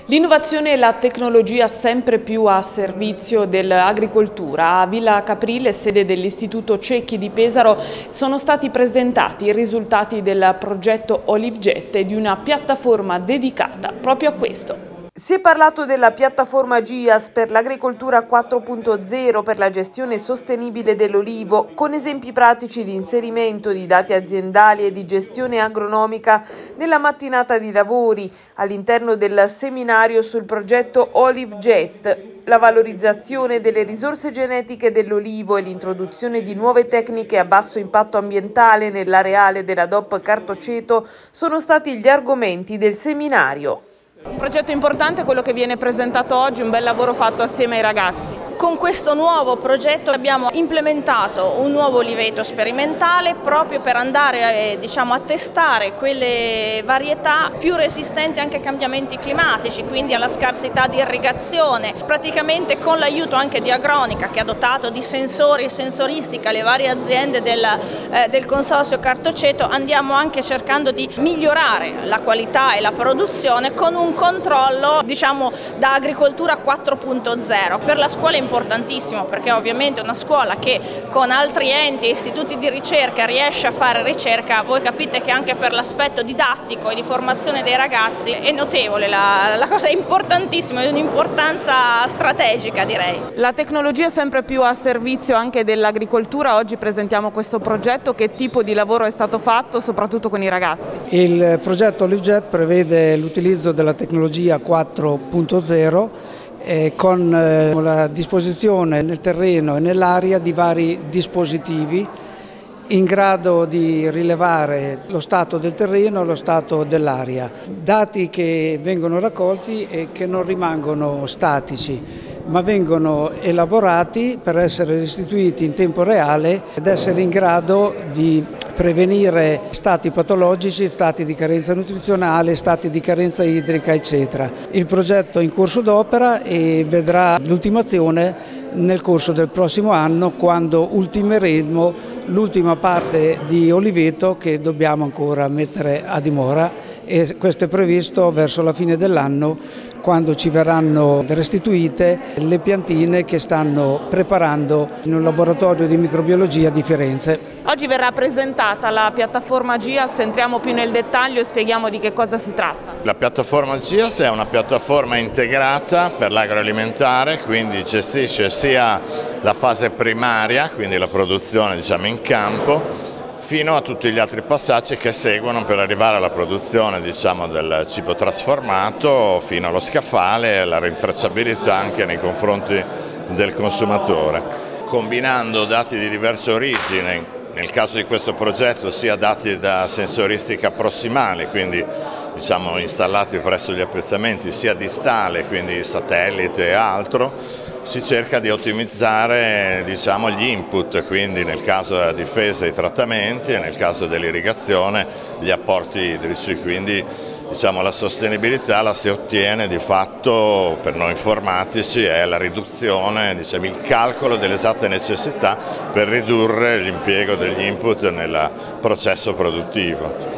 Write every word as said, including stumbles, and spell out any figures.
L'innovazione e la tecnologia sempre più a servizio dell'agricoltura. A Villa Caprile, sede dell'Istituto Cecchi di Pesaro, sono stati presentati i risultati del progetto OliveJet e di una piattaforma dedicata proprio a questo. Si è parlato della piattaforma G I A S per l'agricoltura quattro punto zero per la gestione sostenibile dell'olivo, con esempi pratici di inserimento di dati aziendali e di gestione agronomica nella mattinata di lavori all'interno del seminario sul progetto OliveJet. La valorizzazione delle risorse genetiche dell'olivo e l'introduzione di nuove tecniche a basso impatto ambientale nell'areale della D O P Cartoceto sono stati gli argomenti del seminario. Un progetto importante è quello che viene presentato oggi, un bel lavoro fatto assieme ai ragazzi. Con questo nuovo progetto abbiamo implementato un nuovo oliveto sperimentale proprio per andare eh, diciamo, a testare quelle varietà più resistenti anche ai cambiamenti climatici, quindi alla scarsità di irrigazione. Praticamente con l'aiuto anche di Agronica, che ha dotato di sensori e sensoristica le varie aziende del, eh, del consorzio Cartoceto, andiamo anche cercando di migliorare la qualità e la produzione con un controllo diciamo, da agricoltura quattro punto zero. Per la scuola è importantissimo, perché ovviamente una scuola che con altri enti e istituti di ricerca riesce a fare ricerca, voi capite che anche per l'aspetto didattico e di formazione dei ragazzi è notevole, la, la cosa è importantissima, è di un'importanza strategica, direi. La tecnologia sempre più a servizio anche dell'agricoltura. Oggi presentiamo questo progetto. Che tipo di lavoro è stato fatto soprattutto con i ragazzi? Il progetto OliveJet prevede l'utilizzo della tecnologia quattro punto zero Eh, con eh, la disposizione nel terreno e nell'aria di vari dispositivi in grado di rilevare lo stato del terreno e lo stato dell'aria. Dati che vengono raccolti e che non rimangono statici, ma vengono elaborati per essere restituiti in tempo reale ed essere in grado di prevenire stati patologici, stati di carenza nutrizionale, stati di carenza idrica, eccetera. Il progetto è in corso d'opera e vedrà l'ultimazione nel corso del prossimo anno, quando ultimeremo l'ultima parte di oliveto che dobbiamo ancora mettere a dimora, e questo è previsto verso la fine dell'anno, quando ci verranno restituite le piantine che stanno preparando in un laboratorio di microbiologia di Firenze. Oggi verrà presentata la piattaforma G I A S, entriamo più nel dettaglio e spieghiamo di che cosa si tratta. La piattaforma G I A S è una piattaforma integrata per l'agroalimentare, quindi gestisce sia la fase primaria, quindi la produzione diciamo, in campo, fino a tutti gli altri passaggi che seguono per arrivare alla produzione diciamo, del cibo trasformato, fino allo scaffale e la rintracciabilità anche nei confronti del consumatore. Combinando dati di diverse origini, nel caso di questo progetto sia dati da sensoristica prossimale, quindi diciamo, installati presso gli appezzamenti, sia distale, quindi satellite e altro, si cerca di ottimizzare diciamo, gli input, quindi nel caso della difesa i trattamenti e nel caso dell'irrigazione gli apporti idrici, quindi diciamo, la sostenibilità la si ottiene di fatto per noi informatici è la riduzione, diciamo, il calcolo delle esatte necessità per ridurre l'impiego degli input nel processo produttivo.